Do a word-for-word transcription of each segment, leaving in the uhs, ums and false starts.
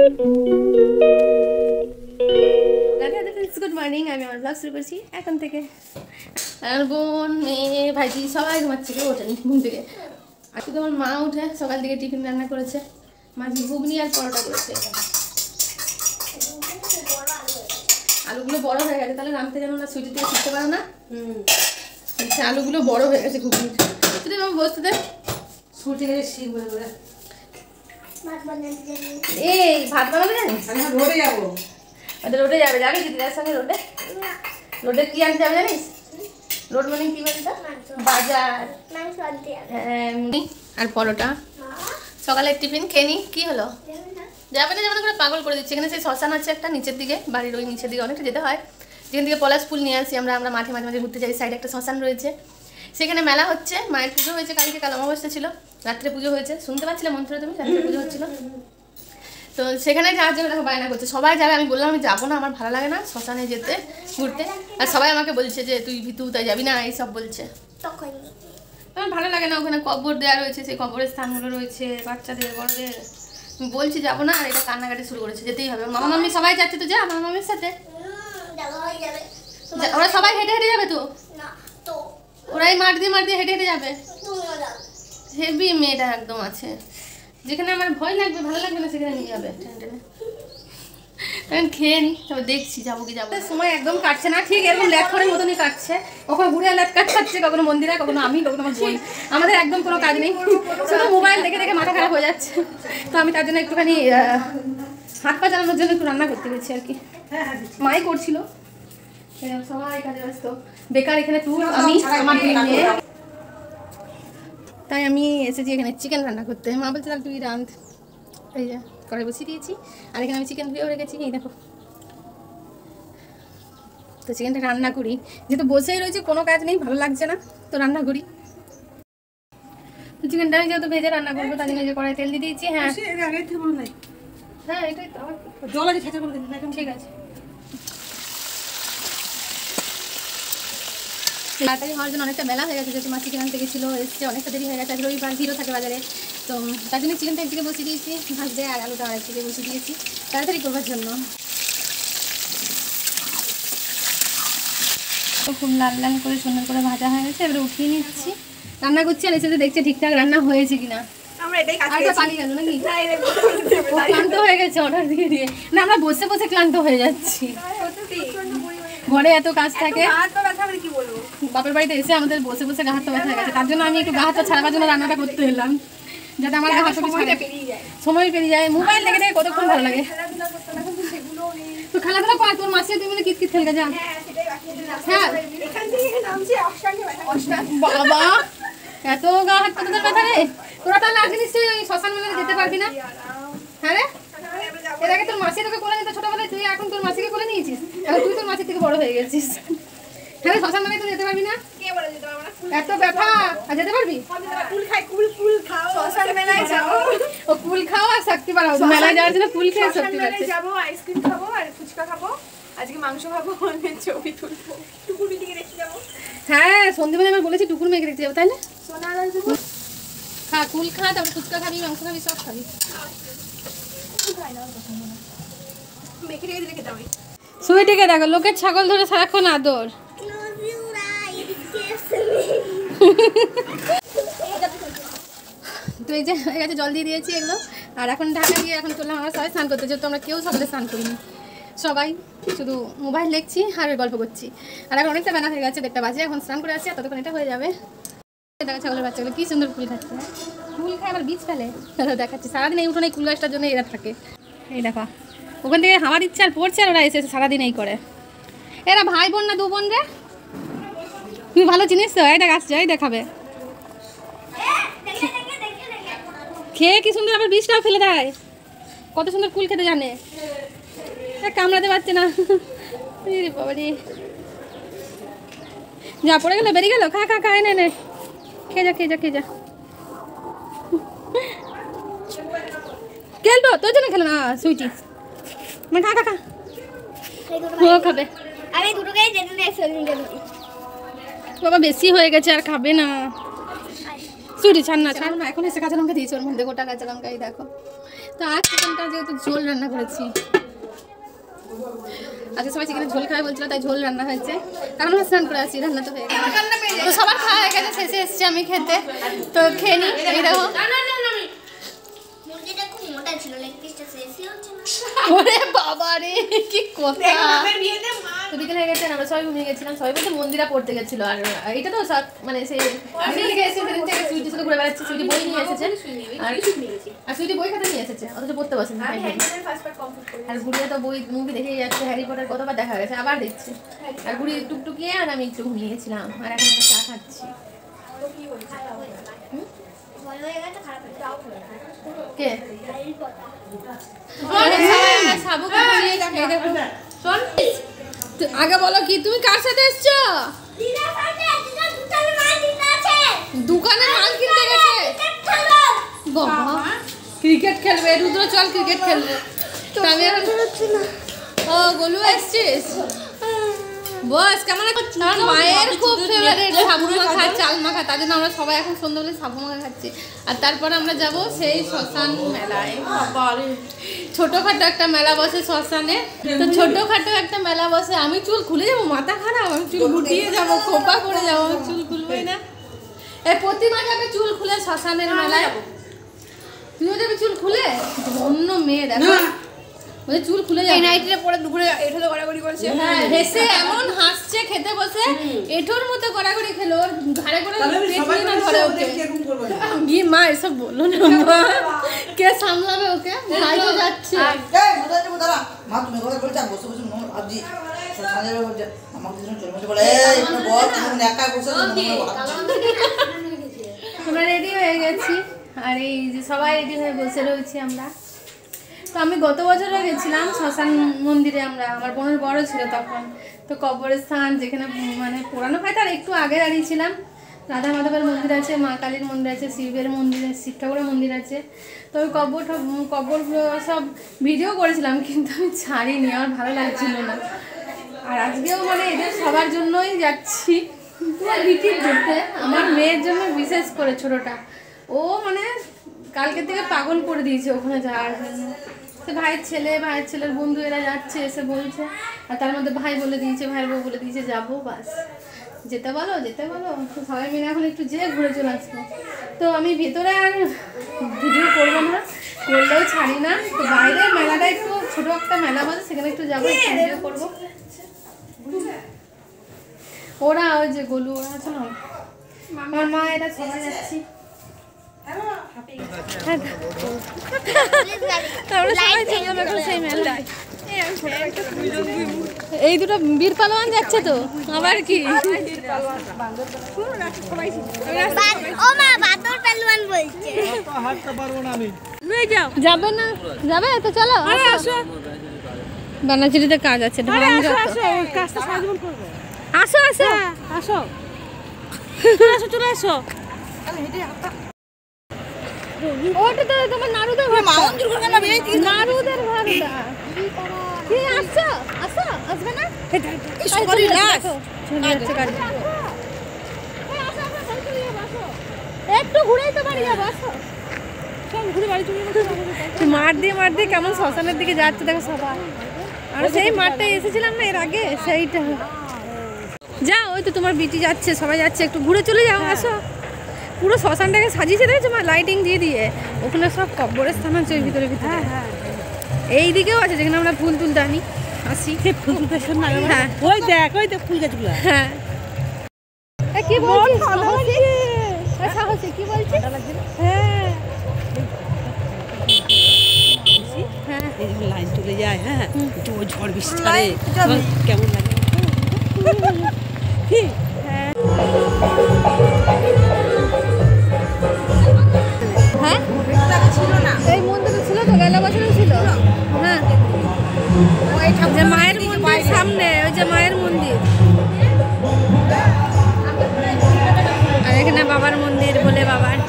Good morning, আমি আমার blog শুরু করছি এখন থেকে। আর বোন, মেয়ে, ভাইজি সবাই ঘুমাচ্ছে, কেউ ওঠেনি ঘুম থেকে। আর শুধু আমার মা উঠে সকাল থেকে টিফিন রান্না করেছে, মাঝি ঘুগনি আর পরোটা করেছে। আলুগুলো বড় হয়ে গেছে, তাহলে রামতে যেন না সুইটি দিয়ে শিখতে পারো না। আচ্ছা, আলুগুলো বড় হয়ে গেছে ঘুগনি। শুধু আমি বসতে দে, সুইটি গেলে শিখ বলে বলে এই ভাত বানাবে জানিস? আমি রোডে যাবো। রোডে যাবে যাবে দিদিদার সঙ্গে রোডে? রোডে কি আনতে যাবে জানিস? রোড মানে কি বলতো? বাজার। হ্যাঁ, আর পরোটা। সকালের টিফিন খেয়ে নি। কি হলো? যাবে না যেমন করে পাগল করে দিচ্ছে। এখানে সেই শ্মশান আছে একটা নিচের দিকে, বাড়ির ওই নিচের দিকে অনেকটা যেতে হয়, যেখান থেকে পলাশ ফুল নিয়ে আসি আমরা। আমরা মাঠে মাঝে মাঝে ঘুরতে যাই, সাইডে একটা শ্মশান রয়েছে, সেখানে মেলা হচ্ছে। মায়ের পুজো হয়েছে কালকে, কাল অমাবস্যা ছিল, রাত্রে পুজো হয়েছে। শুনতে পাচ্ছিলে মন্ত্র তুমি? রাত্রে পুজো হচ্ছিল। তো সেখানে যাওয়ার জন্য দেখো বায়না করছে, সবাই যাবে। আমি বললাম আমি যাবো না, আমার ভালো লাগে না শ্মশানে যেতে ঘুরতে। আর সবাই আমাকে বলছে যে তুই ভিতু তাই যাবি না, এইসব বলছে। আমার ভালো লাগে না, ওখানে কবর দেওয়া রয়েছে, সেই কবরের স্থানগুলো রয়েছে, বাচ্চাদের বড়দের। বলছি যাবো না, আর এটা কান্নাকাটি শুরু করেছে, যেতেই হবে। মামা মামি সবাই যাচ্ছে, তো যা মামা মামির সাথে। ওরা সবাই হেঁটে হেঁটে যাবে তো? ওরা এই মাঠ দিয়ে মাঠ দিয়ে হেঁটে হেঁটে যাবে। হেভি মেয়েটা একদম আছে, যেখানে আমার ভয় লাগবে ভালো লাগবে না সেখানে নিয়ে যাবে টেনে টেনে। এখন খেয়ে নি, তবে দেখছি যাবো কি যাবো। সময় একদম কাটছে না, ঠিক এরকম ল্যাট করে মতনই কাটছে। কখনো ঘুরে ল্যাট কাট কাটছে, কখনো মন্দিরে, কখনো আমি, কখনো আমার বই। আমাদের একদম কোনো কাজ নেই, শুধু মোবাইল দেখে দেখে মাথা খারাপ হয়ে যাচ্ছে। তো আমি তার জন্য একটুখানি হাত পা চালানোর জন্য একটু রান্না করতে গেছি আর কি। মাই করছিল, সবাই কাজে ব্যস্ত, বেকার এখানে তুই আমি আমার দুই মেয়ে। তাই আমি এসেছি এখানে চিকেন রান্না করতে। মা বলছে তাহলে তুই রাঁধ। এই যে কড়াই বসিয়ে দিয়েছি, আর এখানে আমি চিকেন ধুয়েও রেখেছি। এই দেখো, তো চিকেনটা রান্না করি। যেহেতু বসেই রয়েছে, কোনো কাজ নেই, ভালো লাগছে না, তো রান্না করি। চিকেনটা আমি যেহেতু ভেজে রান্না করবো, তার জন্য যে কড়াই তেল দিয়ে দিয়েছি। হ্যাঁ হ্যাঁ, এটাই তো জল আছে, ছেঁচা করে দিন একদম ঠিক আছে। তাড়াতাড়ি হওয়ার জন্য অনেকটা বেলা হয়ে গেছে, যেহেতু মা চিকেন আনতে গেছিলো, এসছে অনেকটা দেরি হয়ে গেছে। আজ রবিবার, ভিড়ও থাকে বাজারে, তো তার জন্য চিকেনটা একদিকে বসিয়ে দিয়েছি ভাজতে, আর আলুটা আরেকদিকে বসিয়ে দিয়েছি তাড়াতাড়ি করবার জন্য। তো খুব লাল লাল করে সুন্দর করে ভাজা হয়ে গেছে, এবারে উঠিয়ে নিচ্ছি। রান্না করছি আর এসে দেখছে ঠিকঠাক রান্না হয়েছে কিনা। ক্লান্ত হয়ে গেছে অর্ডার দিয়ে দিয়ে। না, আমরা বসে বসে ক্লান্ত হয়ে যাচ্ছি, ঘরে এত কাজ থাকে। বাপের বাড়িতে এসে আমাদের বসে বসে গা হাত ব্যথা হয়ে গেছে, তার জন্য আমি একটু গা হাত ছাড়াবার জন্য রান্নাটা করতে এলাম, যাতে আমার গা হাত সময় পেরিয়ে যায়। মোবাইল দেখে দেখে কতক্ষণ ভালো লাগে। তো খেলাধুলা কর, তোর মাসি তুমি কিত কিত খেলতে যা। হ্যাঁ বাবা, এত গা হাত তোদের ব্যথা রে। তোরা তাহলে আজকে নিশ্চয়ই শ্মশান মেলায় যেতে পারবি না? হ্যাঁ রে, এর আগে তোর মাসি তোকে করে নিত ছোটবেলায়, তুই এখন তোর মাসিকে করে নিয়েছিস, এখন তুই তোর মাসির থেকে বড় হয়ে গেছিস। হ্যাঁ, শ্মশান মেলায় তুই যেতে পারবি না? এত ব্যথা, আর যেতে পারবি? ও কুল খাও আর শক্তি বাড়াও। মেলায় যাওয়ার জন্য কুল খেয়ে শক্তি বাড়ছে। যাবো, আইসক্রিম খাবো আর ফুচকা খাবো, আজকে মাংস খাবো, ছবি তুলবো, টুকুর মিটিংয়ে রেখে যাবো। হ্যাঁ, সন্ধ্যেবেলা আমার বলেছি টুকুর মেঘে রেখে যাবো, তাহলে খা, কুল খা, তারপর ফুচকা খাবি, মাংস খাবি, সব খাবি। সুইটিকে দেখো, লোকের ছাগল ধরে সারাক্ষণ আদর। তো এই যে এই গাছে জল দিয়ে দিয়েছি এগুলো, আর এখন ঢাকা দিয়ে এখন চললাম আমরা সবাই স্নান করতে। যেহেতু আমরা কেউ সকালে স্নান করিনি, সবাই শুধু মোবাইল দেখছি আর গল্প করছি। আর এখন অনেকটা বেলা হয়ে গেছে, দেড়টা বাজে, এখন স্নান করে আসছি, আর ততক্ষণ এটা হয়ে যাবে। দেখা ছাগলের বাচ্চাগুলো কি সুন্দর ফুল খাচ্ছে, ফুল খায় আবার বীজ ফেলে, দেখাচ্ছি। সারাদিন এই উঠোনে এই কুল গাছটার জন্য এরা থাকে। এই দেখা, ওখান থেকে হাওয়া দিচ্ছে আর পড়ছে, আর ওরা এসে সারাদিন এই করে। এরা ভাই বোন না দু বোন রে? তুমি ভালো চিনিস তো? এটা গাছ যাই দেখাবে, খেয়ে কি সুন্দর আবার বীজটাও ফেলে দেয়, কত সুন্দর কুল খেতে জানে। কামড়াতে পারছে না, বাবারি যা পড়ে গেল, বেরিয়ে গেল। খা খা খা, এনে নে, খেয়ে যা খেয়ে যা খেয়ে যা। খেলবো তোর জন্য, খেলো না সুইটি, মানে খা খা খা, ও খাবে। বাবা বেশি হয়ে গেছে, আর খাবে না। সুইটি ছাড় না ছাড় না, এখন এসে কাঁচা লঙ্কা দিয়েছি ওর মধ্যে, গোটা কাঁচা লঙ্কাই দেখো। তো আজ চিকেনটা যেহেতু ঝোল রান্না করেছি, আজকে সবাই চিকেনের ঝোল খাবে বলছিল, তাই ঝোল রান্না হয়েছে। কারণ আমরা স্নান করে আসছি, রান্না তো হয়ে গেছে, তো সবার খাওয়া হয়ে গেছে, শেষে এসছি আমি খেতে। তো খেয়ে নি, এই দেখো। ওরে বাবা রে, কি কথা! তো বিকেল হয়ে গেছে, আমরা সবাই ঘুমিয়ে গেছিলাম, সবাই বলতে মন্দিরা পড়তে গেছিল। আর এটা তো সব মানে সেই দিন থেকে এসে সেদিন থেকে সুইটির সাথে ঘুরে বেড়াচ্ছে। সুইটি বই নিয়ে এসেছে, আর আর সুইটি বই খাতা নিয়ে এসেছে, অথচ পড়তে বসেনি। আর গুড়িয়া তো বই মুভি দেখে যাচ্ছে, হ্যারি পটার কতবার দেখা গেছে, আবার দেখছে। আর গুড়ি টুকটুকিয়ে আর আমি একটু ঘুমিয়ে গেছিলাম, আর এখন একটা চা খাচ্ছি। কে আগে বলো কি তুমি কার সাথে এসছো? দোকানে মাল কিনতে গেছে। বাবা ক্রিকেট খেলবে, রুদ্র চল ক্রিকেট খেলবে। আমি এখন ও গোলু এসছিস, বস কেমন আছিস? মায়ের খুব ফেভারিট সাবু মাখা, চাল মাখা, তার জন্য আমরা সবাই এখন সন্ধ্যাবেলা সাবু মাখা খাচ্ছি। আর তারপরে আমরা যাব সেই শ্মশান মেলায়। ছোটখাটো একটা মেলা বসে শ্মশানে, তো ছোটখাটো একটা মেলা বসে। আমি চুল খুলে যাবো, মাথা খারাপ, আমি চুল গুটিয়ে যাবো, খোপা করে যাবো, আমি চুল খুলবই না। এই প্রতিমা যাবে চুল খুলে শ্মশানের মেলায়। তুইও যাবি চুল খুলে? অন্য মেয়ে দেখো ওই চুল খুলে যায়, নাইটিটা পরে দুপুরে এঠো তো গড়াগড়ি করছে। হ্যাঁ হেসে এমন হাসছে, খেতে বসে এঠোর মতো গড়াগড়ি খেলো, ওর ঘাড়ে করে পেট না ধরে ওকে। গি মা এসব বললো না, মা কে সামলাবে ওকে? ভাই তো যাচ্ছে। এই মজা দেবো দাঁড়া মা, তুমি কথা বলছ বসে বসে মন আবজি সাজাবে বলছে আমাকে যেন চলে বসে বলে এই একটু বল, তুমি একা বসে আমরা রেডি হয়ে গেছি। আর এই যে সবাই রেডি হয়ে বসে রয়েছি আমরা। তো আমি গত বছরও গেছিলাম শ্মশান মন্দিরে, আমরা আমার বোনের বড় ছিল তখন। তো কবরস্থান যেখানে মানে পোড়ানো হয় তার একটু আগে দাঁড়িয়েছিলাম। রাধা মাধবের মন্দির আছে, মা কালীর মন্দির আছে, শিবের মন্দির আছে, শিব ঠাকুরের মন্দির আছে। তো ওই কবর কবরগুলো সব ভিডিও করেছিলাম, কিন্তু আমি ছাড়িনি, আমার ভালো লাগছিল না। আর আজকেও মানে এদের সবার জন্যই যাচ্ছি, ঘুরতে। আমার মেয়ের জন্য বিশেষ করে, ছোটোটা ও মানে কালকে থেকে পাগল করে দিয়েছে ওখানে যাওয়ার জন্য। সে ভাইয়ের ছেলে, ভাইয়ের ছেলের বন্ধু এরা যাচ্ছে, এসে বলছে। আর তার মধ্যে ভাই বলে দিয়েছে, ভাইয়ের বউ বলে দিয়েছে যাবো, বাস যেতে বলো যেতে বলো। তো সবাই মিলে এখন একটু যেয়ে ঘুরে চলে আসবো। তো আমি ভেতরে আর ভিডিও করবো না, করলেও ছাড়ি না। তো বাইরের মেলাটা একটু ছোটো একটা মেলা বলে, সেখানে একটু যাবো, একটু ভিডিও করবো। ওরা ওই যে গলু ওরা আছে না, আমার মা এরা সবাই যাচ্ছি। এই দুটো বীর পালোয়ান যাচ্ছে তো, আবার কি যাবে না? যাবে তো চলো, বানাচিরিতে কাজ আছে। আসো আসো আসো আসো চলে আসো। ওটা তো তোমার নারুদের ঘর, মাউন দুর্গানা বেই কি নারুদের ঘর। কি আসছো? আসো, আসবে না? এই সরি লাস চলে যাচ্ছে গাড়ি। এই আসো আসো বলতে দিয়ে বসো, একটু ঘুরেই তো বাড়ি যাবো, আসো সব ঘুরে বাড়ি চলে যাবো। মাঠ দিয়ে মাঠ দিয়ে কেমন শ্মশানের দিকে যাচ্ছে দেখো সবাই। আর সেই মাঠটায় এসেছিলাম না এর আগে, সেইটা। যা ওই তো তোমার বিটি যাচ্ছে, সবাই যাচ্ছে, একটু ঘুরে চলে যাও, আসো। পুরো শ্মশানটাকে সাজিয়েছে দেখেছো মা, লাইটিং দিয়ে দিয়ে। ওখানে সব কবরস্থান আছে ওই ভিতরে ভিতরে। এই দিকেও আছে যেখানে আমরা ফুল তুলতে আনি আসি। ফুল তুলতে হ্যাঁ ওই দেখ ওই দেখ ফুল গাছগুলো। হ্যাঁ কি বলছিস সাহসী, কি বলছিস? হ্যাঁ হ্যাঁ লাইন চলে যায়। হ্যাঁ তো ঝড় বৃষ্টি কেমন লাগে? হ্যাঁ হ্যাঁ এই মন্দিরে ছিল তো, গেল বছরও ছিল। হ্যাঁ যে মায়ের মন্দির সামনে, ওই যে মায়ের মন্দির। আর এখানে বাবার মন্দির বলে বাবার।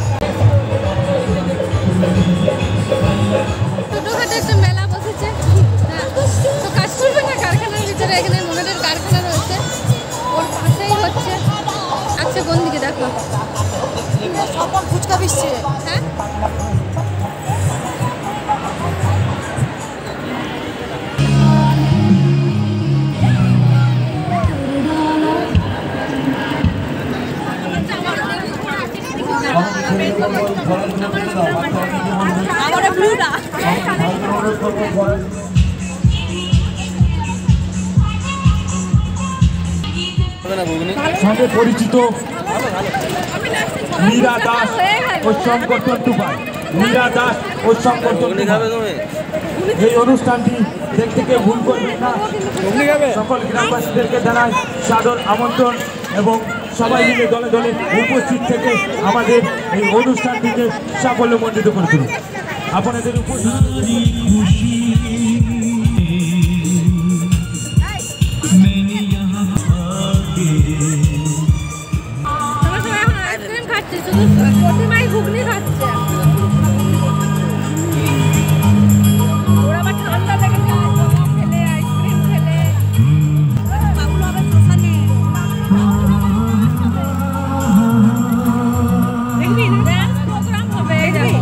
ছোটখাটো একটা মেলা বসেছে। হ্যাঁ তো কাজ করবে না কারখানার ভিতরে, এখানে মোমেন্টের কারখানা রয়েছে, ওর পাশেই হচ্ছে। আচ্ছা কোন দিকে দেখো সঙ্গে পরিচিত মীরা দাস ও শঙ্কর টুপাই মীরা দাস ও শঙ্কর এই অনুষ্ঠানটি দেখতে কেউ ভুল করবেন না। সকল গ্রামবাসীদেরকে জানাই সাদর আমন্ত্রণ এবং সবাই মিলে দলে দলে উপস্থিত থেকে আমাদের এই অনুষ্ঠানটিকে সাফল্যমণ্ডিত করে তুলুন। আপনাদের উপস্থিতি প্রতিমাই ঘুগনি খাচ্ছে। ওরা আবার ঠান্ডা লেগে যায় খেলে আইসক্রিম খেলে দেখবি ড্যান্স প্রোগ্রাম হবে।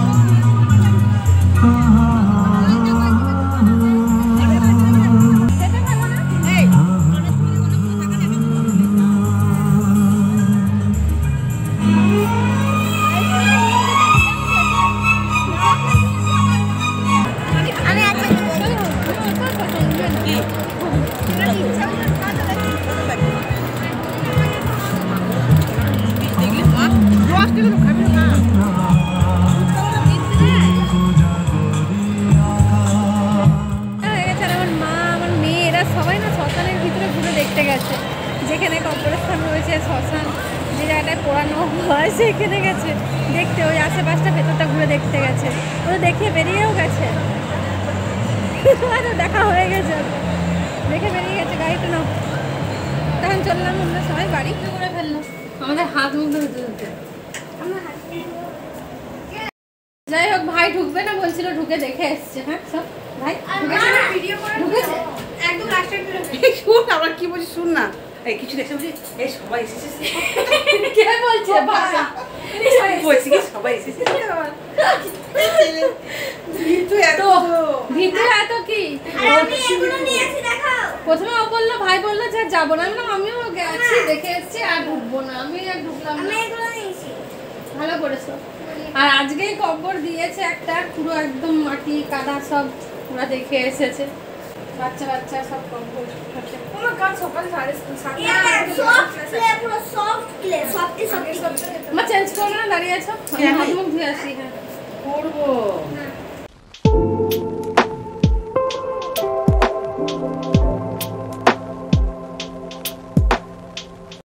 যেখানে কবরস্থান রয়েছে শ্মশান যে জায়গাটায় পোড়ানো হয় সেখানে গেছে দেখতে, ওই আশেপাশটা ভেতরটা ঘুরে দেখতে গেছে। ওরা দেখে বেরিয়েও গেছে, দেখা হয়ে গেছে, দেখে বেরিয়ে গেছে গাড়িটা না। তখন চললাম আমরা সবাই বাড়ি করে ফেললো আমাদের হাত মুখ ধুতে ধুতে। যাই হোক ভাই ঢুকবে না বলছিল, ঢুকে দেখে এসছে। হ্যাঁ সব ভাই ঢুকেছে একদম লাস্টে। শুন আবার কি বলছিস, শুন না কিছু দেখে বলছি এই সবাই এসেছে। কে বলছে ভাষা বলছি কি সবাই এসেছে। ভিতু এত ভিতু এত কি প্রথমে ও বললো, ভাই বললো যে যাবো না। আমি আমিও গেছি দেখে এসছি আর ঢুকবো না। আমি আর ঢুকলাম না। ভালো করেছো। আর আজকেই কবর দিয়েছে একটা, পুরো একদম মাটি কাদা সব ওরা দেখে এসেছে। বাচ্চা বাচ্চা সব কবর আমার কাল সকাল সাড়ে সাতটা পুরো সফট ক্লে সফট সফট মা চেঞ্জ করো না, দাঁড়িয়ে আছো। হাত মুখ ধুয়ে আসি। হ্যাঁ করবো।